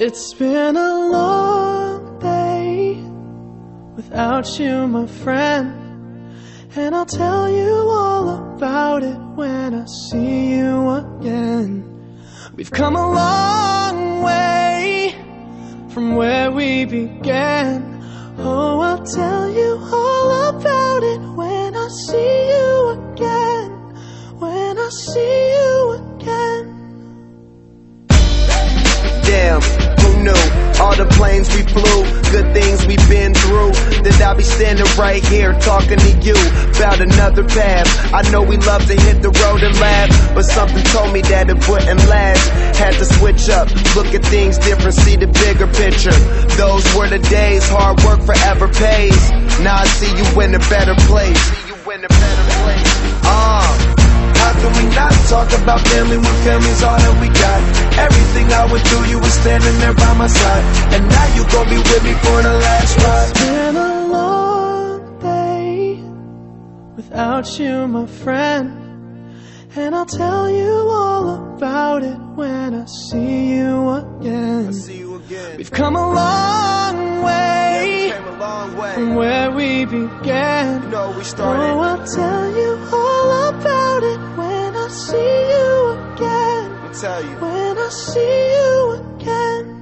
It's been a long day without you, my friend, and I'll tell you all about it when I see you again. We've come a long way from where we began. Oh, I'll tell you all about it when I see you again. When I see you again. Damn, who knew? All the planes we flew, good things we've been through, that I'll be standing right here talking to you about another path. I know we love to hit the road and laugh, but something told me that it wouldn't last. Had to switch up, look at things different, see the bigger picture. Those were the days, hard work forever pays. Now I see you in a better place. How can we not talk about family when family's all that we got? Everything I went through, you were standing there by my side, and now you gon' be with me for the last ride. It's been a long day without you, my friend, and I'll tell you all about it when I see you again. We've come a long way, from where we began. Oh, I'll tell you all about it when I see you again. When I see you again.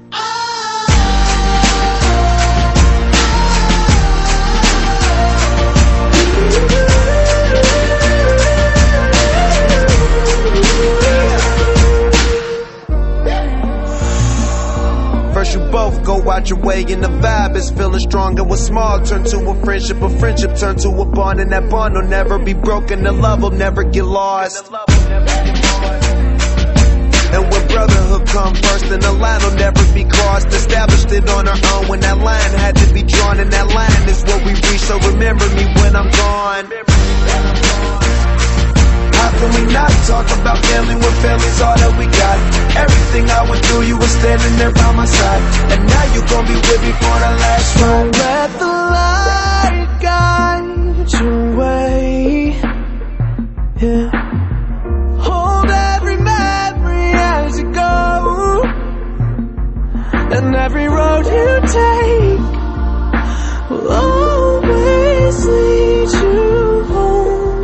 First you both go out your way and the vibe is feeling strong, and what's small turn to a friendship turn to a bond, and that bond will never be broken, the love will never get lost. And when brotherhood come first, then the line will never be crossed. Established it on our own when that line had to be drawn, and that line is what we reach, so remember me when I'm gone. How can we not talk about family when family's all that we got? Everything I went through, you were standing there by my side, and now you gon' be with me for the last ride. Let the light guide your way, yeah. Hold every memory as you go, and every road you take will always lead you home.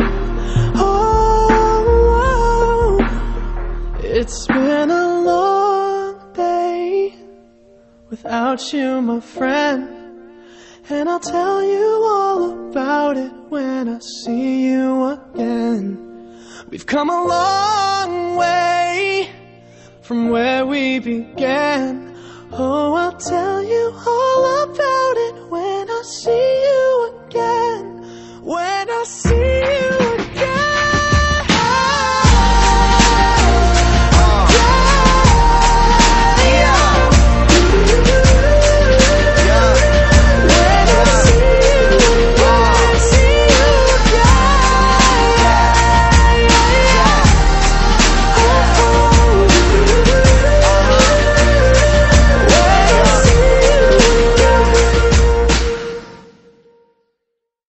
Oh, it's been a long day without you, my friend, and I'll tell you all about it when I see you again. We've come a long way from where we began. Oh, I'll tell you all about it when I see